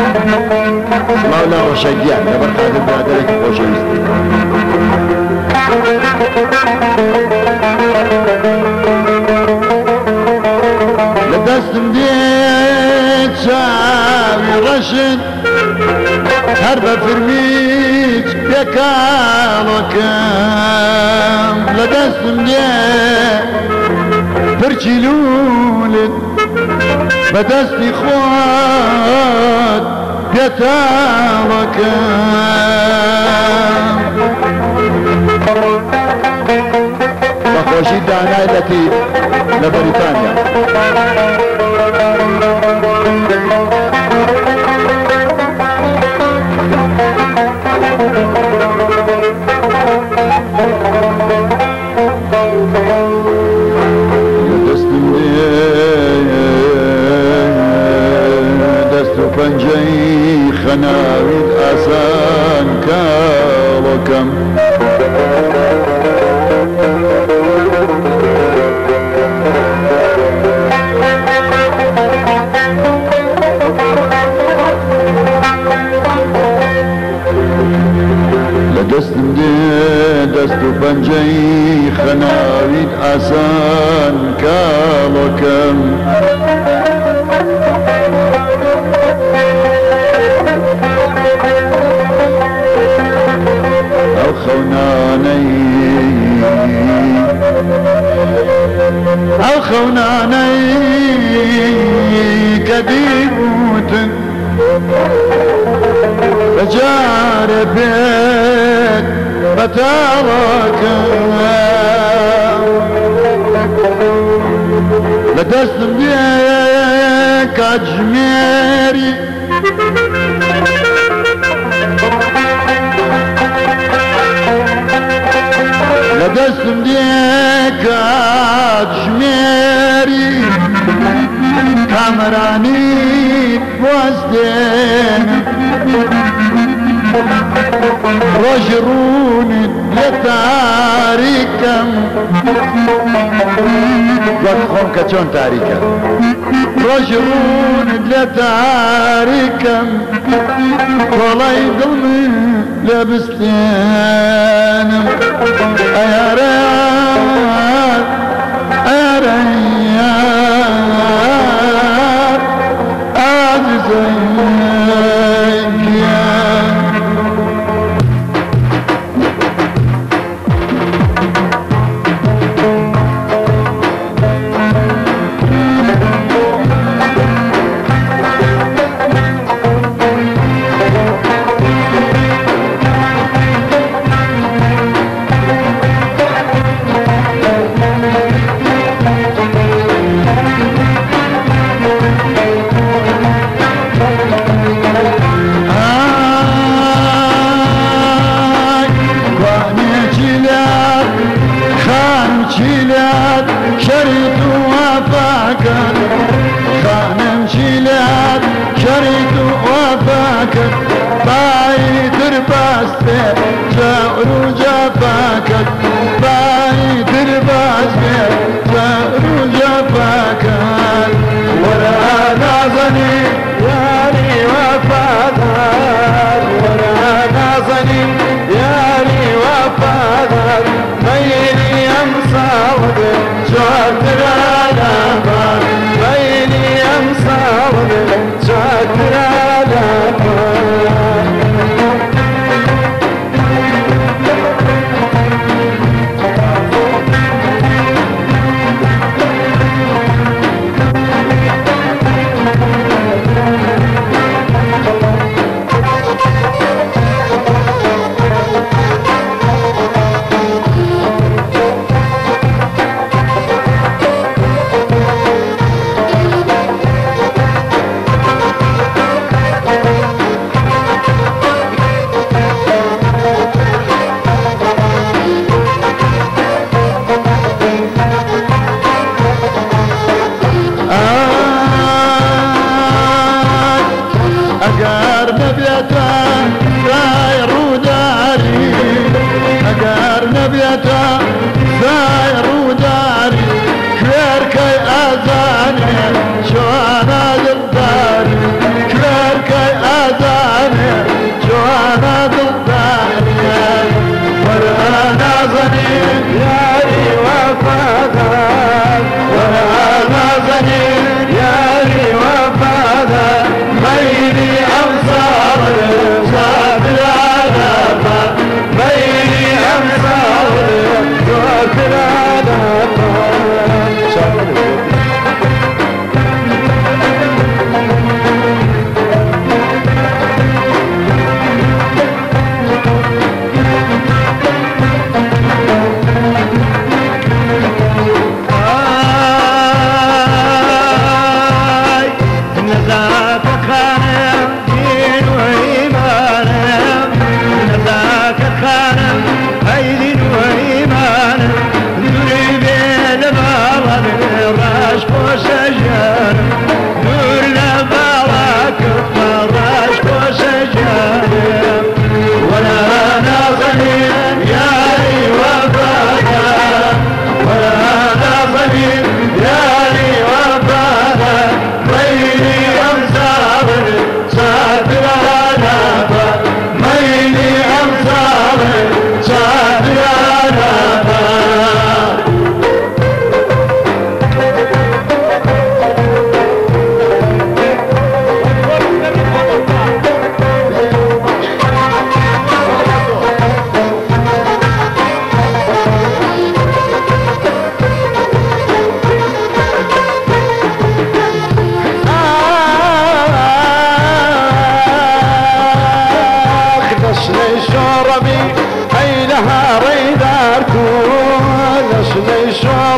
سڵاو لە ڕۆشەگیان لەبەر قادر برادەرێکی خۆشەویست لە دەستم دێت چاوی ڕەشن هەر بە فرمیج پێکاڵۆکەم لە دەستم دێت پرچی لولت بەدەستی خۆت پێتاڵەکەم بەخۆشی دانای لەتیف لە بەریتانیا پەنجەی خەناویت ئاسان کاڵەکەم لە دەستم دێ دەست و پەنجەی خەناویت ئاسان کاڵەکەم ئەو خەونانەی کە دیبوتن بەجارە بێت بەتاڵەکەم لە دەستم دێ کاتژمێری لە دەستم دێ کاتژمێری کامەرانی وەستێنم ڕۆژی ڕوونت لێ تاریکەم وەک خۆم کە چۆن تاریکە ڕۆژی ڕوونت لێ تاریکەم کۆڵای دڵم لێ بستێنم ئەیارەیار ئەیارەیار ئازیزەیگیان خانم شیلات شريت وفاك بايدر باسبه جعر جفاك بايدر باسبه جعر جفاك ورا نازني ياري وفادار ورا نازني ياري وفادار ميلي امصاود شاطر على بار ميلي امصاود شاطر على بار ليشوا